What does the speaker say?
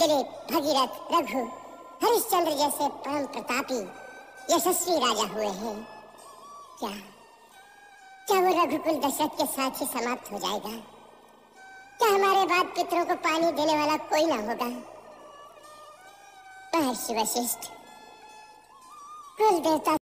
दिलीप, भगीरथ, रघु, हरिश्चंद्र जैसे परम प्रतापी यशस्वी राजा हुए हैं। क्या क्या वो रघुकुल दशरथ के साथ ही समाप्त हो जाएगा? क्या हमारे बाद पितरों को पानी देने वाला कोई ना होगा? महर्षि वशिष्ठ, कुल देवता